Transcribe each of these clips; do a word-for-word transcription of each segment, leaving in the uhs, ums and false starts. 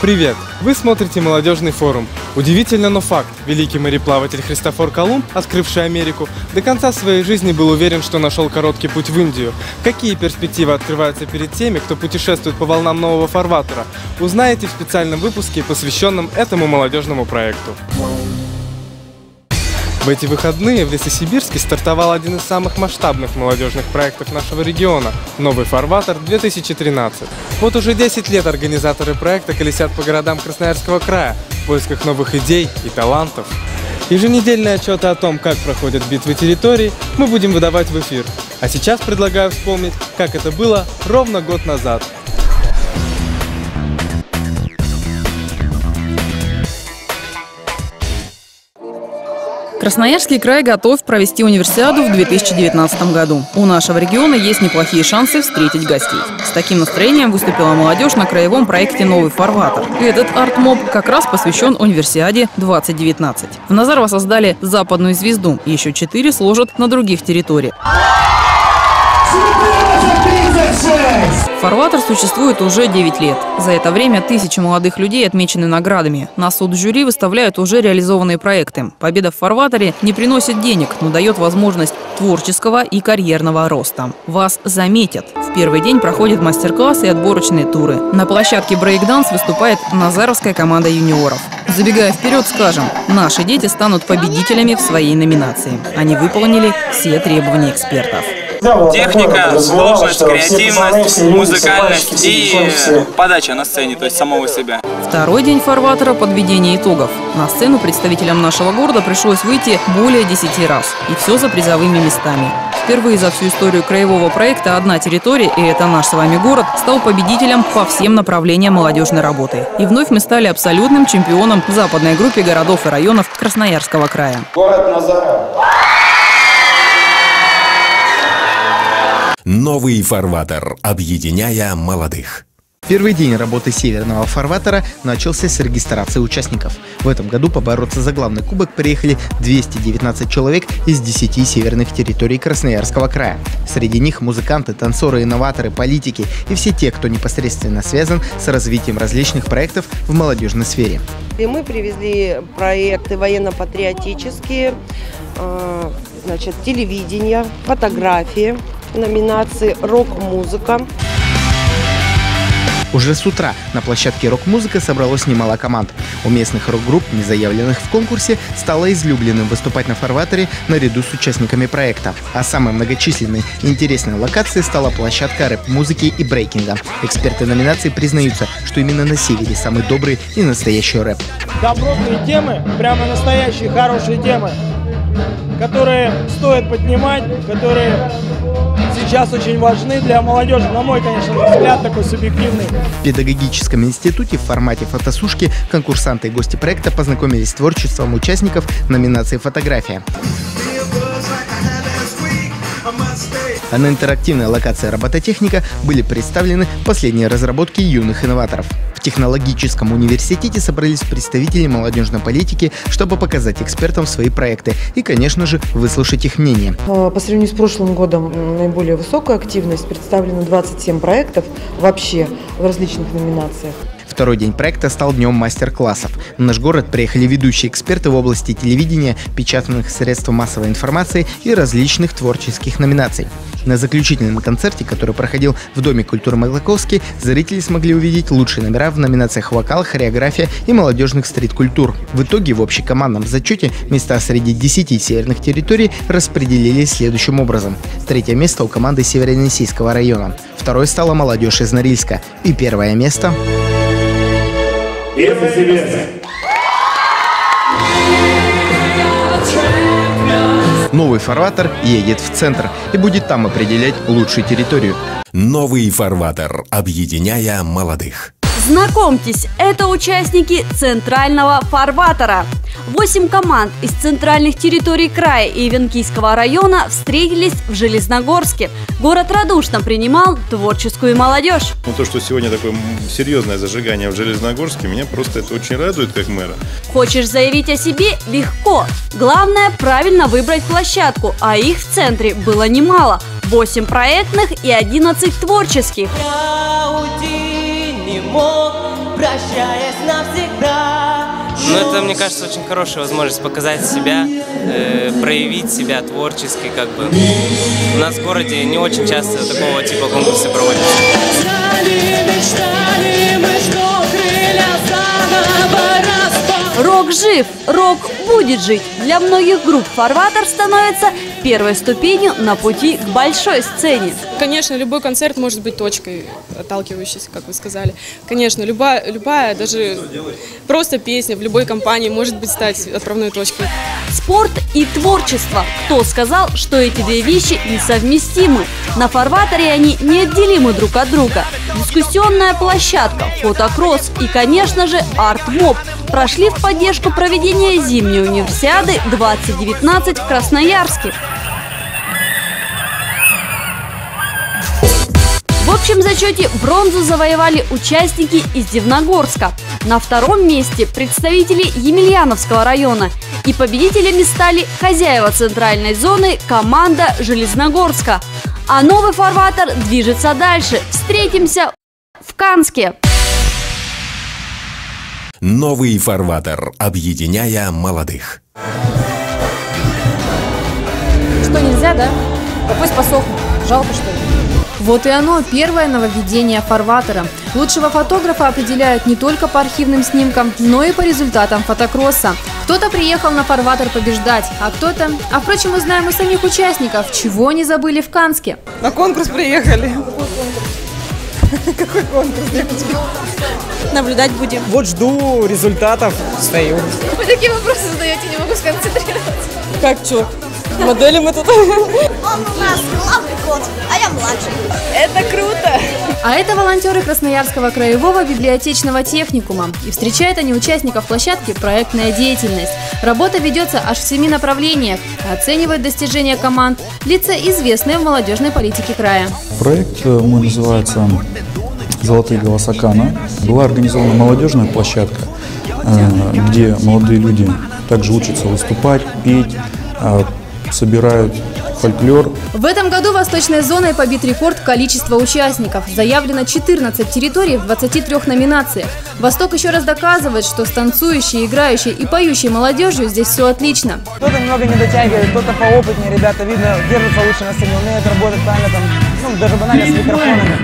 Привет! Вы смотрите «Молодежный форум». Удивительно, но факт. Великий мореплаватель Христофор Колумб, открывший Америку, до конца своей жизни был уверен, что нашел короткий путь в Индию. Какие перспективы открываются перед теми, кто путешествует по волнам нового фарватера, узнаете в специальном выпуске, посвященном этому молодежному проекту. В эти выходные в Лесосибирске стартовал один из самых масштабных молодежных проектов нашего региона – «Новый фарватер-две тысячи тринадцать». Вот уже десять лет организаторы проекта колесят по городам Красноярского края в поисках новых идей и талантов. Еженедельные отчеты о том, как проходят битвы территорий, мы будем выдавать в эфир. А сейчас предлагаю вспомнить, как это было ровно год назад. Красноярский край готов провести универсиаду в две тысячи девятнадцатом году. У нашего региона есть неплохие шансы встретить гостей. С таким настроением выступила молодежь на краевом проекте «Новый фарватер». Этот арт-моб как раз посвящен универсиаде двадцать девятнадцать. В Назарово создали западную звезду, еще четыре сложат на других территориях. Фарватер существует уже девять лет. За это время тысячи молодых людей отмечены наградами. На суд жюри выставляют уже реализованные проекты. Победа в фарватере не приносит денег, но дает возможность творческого и карьерного роста. Вас заметят. В первый день проходят мастер-классы и отборочные туры. На площадке брейк-данс выступает назаровская команда юниоров. Забегая вперед, скажем, наши дети станут победителями в своей номинации. Они выполнили все требования экспертов. Техника, сложность, креативность, музыкальность и подача на сцене, то есть самого себя. Второй день фарватера – подведение итогов. На сцену представителям нашего города пришлось выйти более десяти раз. И все за призовыми местами. Впервые за всю историю краевого проекта одна территория, и это наш с вами город, стал победителем по всем направлениям молодежной работы. И вновь мы стали абсолютным чемпионом в западной группе городов и районов Красноярского края. Город Назарово. Новый фарватер, объединяя молодых. Первый день работы Северного фарватера начался с регистрации участников. В этом году побороться за главный кубок приехали двести девятнадцать человек из десяти северных территорий Красноярского края. Среди них музыканты, танцоры, инноваторы, политики и все те, кто непосредственно связан с развитием различных проектов в молодежной сфере. И мы привезли проекты военно-патриотические, значит, телевидение, фотографии, номинации «Рок-музыка». Уже с утра на площадке «Рок-музыка» собралось немало команд. У местных рок-групп, не заявленных в конкурсе, стало излюбленным выступать на фарватере наряду с участниками проекта. А самой многочисленной и интересной локацией стала площадка рэп-музыки и брейкинга. Эксперты номинации признаются, что именно на севере самый добрый и настоящий рэп. Добротные темы, прямо настоящие хорошие темы, которые стоит поднимать, которые сейчас очень важны для молодежи, на мой, конечно, взгляд такой субъективный. В педагогическом институте в формате фотосушки конкурсанты и гости проекта познакомились с творчеством участников номинации «Фотография». А на интерактивной локации «Робототехника» были представлены последние разработки юных инноваторов. В технологическом университете собрались представители молодежной политики, чтобы показать экспертам свои проекты и, конечно же, выслушать их мнение. По сравнению с прошлым годом наиболее высокая активность, представлено двадцать семь проектов вообще в различных номинациях. Второй день проекта стал днем мастер-классов. В наш город приехали ведущие эксперты в области телевидения, печатных средств массовой информации и различных творческих номинаций. На заключительном концерте, который проходил в Доме культуры Маклаковский, зрители смогли увидеть лучшие номера в номинациях «Вокал», «Хореография» и «Молодежных стрит-культур». В итоге в общекомандном зачете места среди десяти северных территорий распределились следующим образом. Третье место у команды Северо-Енисейского района. Второе стала молодежь из Норильска. И первое место... Новый фарватер едет в центр и будет там определять лучшую территорию. Новый фарватер, объединяя молодых. Знакомьтесь, это участники Центрального фарватера. Восемь команд из центральных территорий края и Венкийского района встретились в Железногорске. Город радушно принимал творческую молодежь. Ну, то, что сегодня такое серьезное зажигание в Железногорске, меня просто это очень радует, как мэра. Хочешь заявить о себе? Легко. Главное – правильно выбрать площадку, а их в центре было немало. восемь проектных и одиннадцать творческих. Я уйти не мог, прощаясь навсегда. Ну, это, мне кажется, очень хорошая возможность показать себя, э, проявить себя творчески, как бы. У нас в городе не очень часто такого типа конкурсы проводятся. Рок жив, рок будет жить. Для многих групп «Фарватер» становится первой ступенью на пути к большой сцене. Конечно, любой концерт может быть точкой отталкивающейся, как вы сказали. Конечно, любая, любая, даже просто песня в любой компании может быть стать отправной точкой. Спорт и творчество. Кто сказал, что эти две вещи несовместимы? На «Фарватере» они неотделимы друг от друга. Дискуссионная площадка, фотокросс и, конечно же, арт-моб прошли в поддержку проведения зимней универсиады двадцать девятнадцать в Красноярске. В общем зачете бронзу завоевали участники из Дивногорска. На втором месте представители Емельяновского района. И победителями стали хозяева центральной зоны, команда Железногорска. А новый «Фарватер» движется дальше. Встретимся в Канске. Новый «Фарватер», объединяя молодых. Что, нельзя, да? Да пусть посохнет. Жалко, что ли? Вот и оно, первое нововведение «Фарватера». Лучшего фотографа определяют не только по архивным снимкам, но и по результатам фотокросса. Кто-то приехал на «Фарватер» побеждать, а кто-то... А впрочем, мы знаем у самих участников, чего они забыли в Канске. На конкурс приехали. Какой конкурс? Наблюдать будем. Вот жду результатов, стою. Вы такие вопросы задаете, не могу сконцентрироваться. Как что? Модели мы тут. Он у нас главный кот, а я младший. Это круто! А это волонтеры Красноярского краевого библиотечного техникума. И встречают они участников площадки «Проектная деятельность». Работа ведется аж в семи направлениях. Оценивают достижения команд лица, известные в молодежной политике края. Проект мой называется «Золотые голоса Кана». Была организована молодежная площадка, где молодые люди также учатся выступать, петь, собирают фольклор. В этом году восточной зоной побит рекорд количества участников. Заявлено четырнадцать территорий в двадцати трёх номинациях. Восток еще раз доказывает, что с танцующей, играющей и поющей молодежью здесь все отлично. Кто-то немного не дотягивает, кто-то поопытнее, ребята, видно, держатся лучше на сцене, умеют работать правильно, там, ну, даже банально с микрофонами.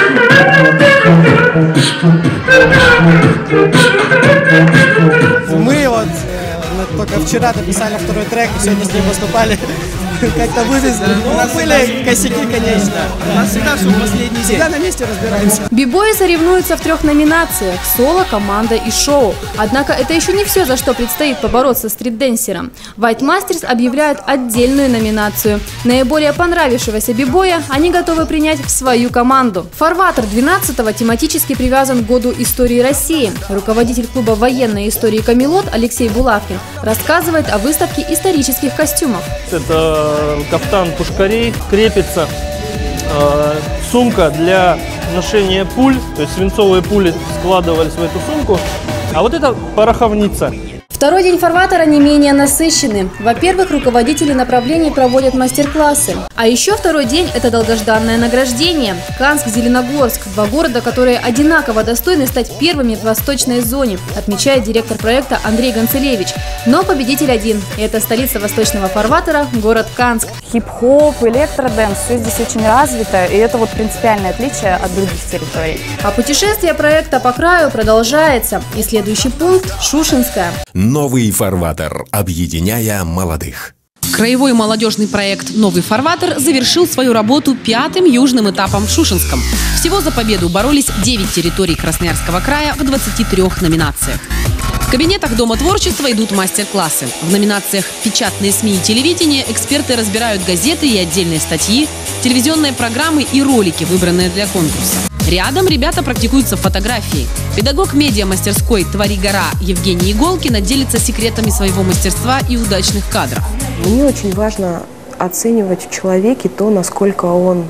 Мы вот только вчера написали второй трек, и сегодня с ним выступали. Как-то вывезли. У нас были косяки, конечно. У нас всегда все в последний день. Всегда на месте разбираемся. Би-бои соревнуются в трех номинациях – соло, команда и шоу. Однако это еще не все, за что предстоит побороться стрит-денсером. White Masters объявляют отдельную номинацию. Наиболее понравившегося би-боя они готовы принять в свою команду. «Фарватер» двенадцатого тематически привязан к году истории России. Руководитель клуба военной истории «Камелот» Алексей Булавкин рассказывает о выставке исторических костюмов. Это кафтан пушкарей, крепится э, сумка для ношения пуль, то есть свинцовые пули складывались в эту сумку, а вот это пороховница. Второй день «Фарватера» не менее насыщенный. Во-первых, руководители направлений проводят мастер-классы. А еще второй день – это долгожданное награждение. Канск-Зеленогорск – два города, которые одинаково достойны стать первыми в восточной зоне, отмечает директор проекта Андрей Гонцелевич. Но победитель один – это столица восточного «Фарватера» – город Канск. Хип-хоп, электродэнс – все здесь очень развито, и это вот принципиальное отличие от других территорий. А путешествие проекта по краю продолжается. И следующий пункт – Шушинская. Новый «Фарватер», объединяя молодых. Краевой молодежный проект «Новый Фарватер» завершил свою работу пятым южным этапом в Шушинском. Всего за победу боролись девять территорий Красноярского края в двадцати трёх номинациях. В кабинетах Дома творчества идут мастер-классы. В номинациях «Печатные СМИ и телевидение» эксперты разбирают газеты и отдельные статьи, телевизионные программы и ролики, выбранные для конкурса. Рядом ребята практикуются в фотографии. Педагог медиа-мастерской «Твори гора» Евгений Иголкина делится секретами своего мастерства и удачных кадров. Мне очень важно оценивать в человеке то, насколько он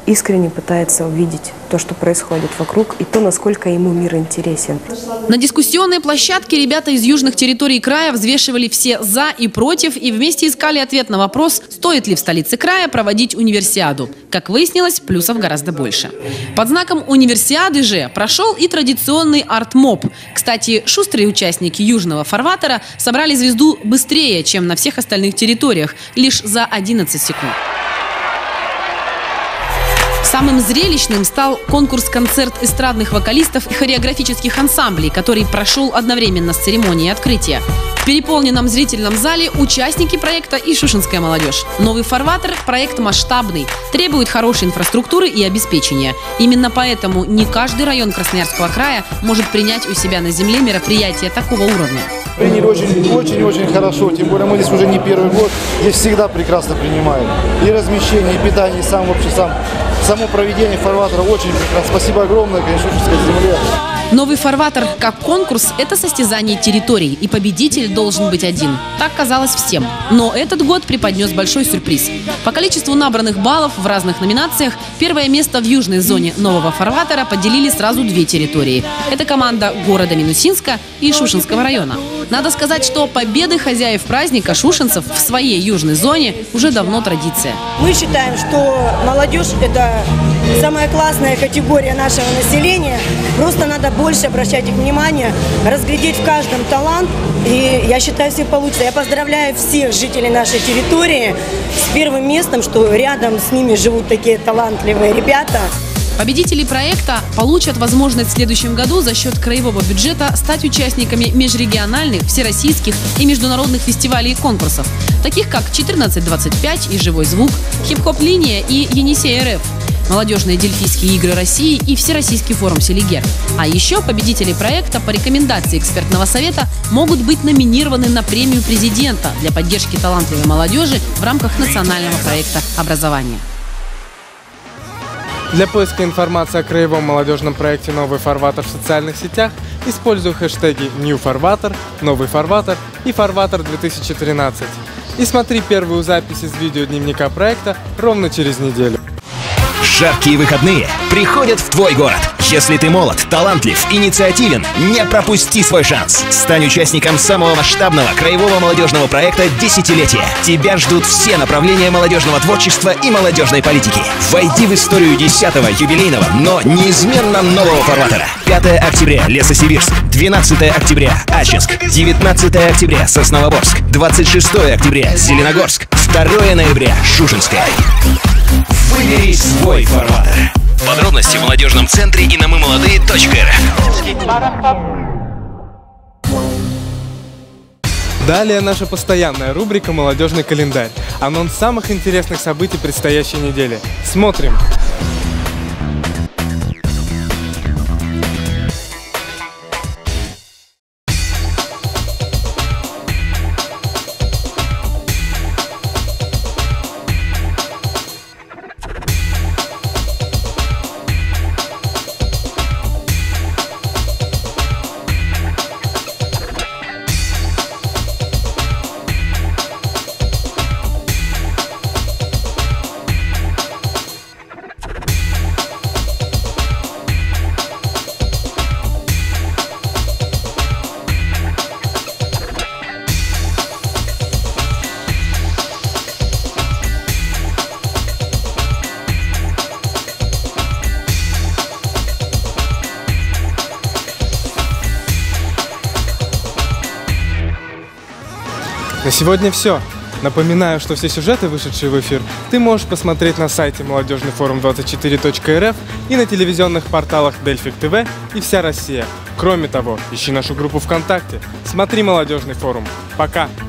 искренне пытается увидеть то, что происходит вокруг, и то, насколько ему мир интересен. На дискуссионной площадке ребята из южных территорий края взвешивали все «за» и «против» и вместе искали ответ на вопрос, стоит ли в столице края проводить универсиаду. Как выяснилось, плюсов гораздо больше. Под знаком универсиады же прошел и традиционный арт-моб. Кстати, шустрые участники южного фарватера собрали звезду быстрее, чем на всех остальных территориях, лишь за одиннадцать секунд. Самым зрелищным стал конкурс-концерт эстрадных вокалистов и хореографических ансамблей, который прошел одновременно с церемонией открытия. В переполненном зрительном зале участники проекта и шушенская молодежь. Новый фарватер – проект масштабный, требует хорошей инфраструктуры и обеспечения. Именно поэтому не каждый район Красноярского края может принять у себя на земле мероприятие такого уровня. Приняли очень-очень хорошо, тем более мы здесь уже не первый год, здесь всегда прекрасно принимают. И размещение, и питание, и сам вообще сам, само проведение фарватера очень прекрасно. Спасибо огромное, конечно, Шушенской земле. Новый фарватер как конкурс – это состязание территорий, и победитель должен быть один. Так казалось всем. Но этот год преподнес большой сюрприз. По количеству набранных баллов в разных номинациях первое место в южной зоне нового фарватера поделили сразу две территории. Это команда города Минусинска и Шушенского района. Надо сказать, что победы хозяев праздника шушенцев в своей южной зоне уже давно традиция. Мы считаем, что молодежь – это самая классная категория нашего населения. Просто надо больше обращать их внимание, разглядеть в каждом талант. И я считаю, все получится. Я поздравляю всех жителей нашей территории с первым местом, что рядом с ними живут такие талантливые ребята. Победители проекта получат возможность в следующем году за счет краевого бюджета стать участниками межрегиональных, всероссийских и международных фестивалей и конкурсов, таких как четырнадцать двадцать пять и «Живой звук», «Хип-хоп-линия» и «Енисей-РФ», молодежные дельфийские игры России и Всероссийский форум «Селигер». А еще победители проекта по рекомендации экспертного совета могут быть номинированы на премию президента для поддержки талантливой молодежи в рамках национального проекта образования. Для поиска информации о краевом молодежном проекте «Новый фарватер» в социальных сетях используй хэштеги «Нью-фарватер», «Новый фарватер» и «Фарватер две тысячи тринадцать». И смотри первую запись из видеодневника проекта ровно через неделю. Жаркие выходные приходят в твой город. Если ты молод, талантлив, инициативен, не пропусти свой шанс. Стань участником самого масштабного краевого молодежного проекта «Десятилетие». Тебя ждут все направления молодежного творчества и молодежной политики. Войди в историю десятого юбилейного, но неизменно нового фарватера. пятое октября – Лесосибирск, двенадцатое октября – Ачинск, девятнадцатое октября – Сосновоборск, двадцать шестое октября – Зеленогорск, второе ноября – Шушенская. Выбери свой фарватер. Подробности в молодежном центре и на мы молодые точка эр эф. Далее наша постоянная рубрика «Молодежный календарь». Анонс самых интересных событий предстоящей недели. Смотрим! На сегодня все. Напоминаю, что все сюжеты, вышедшие в эфир, ты можешь посмотреть на сайте молодежный форум двадцать четыре точка эр эф и на телевизионных порталах Дельфик ТВ и Вся Россия. Кроме того, ищи нашу группу ВКонтакте. Смотри «Молодежный форум». Пока!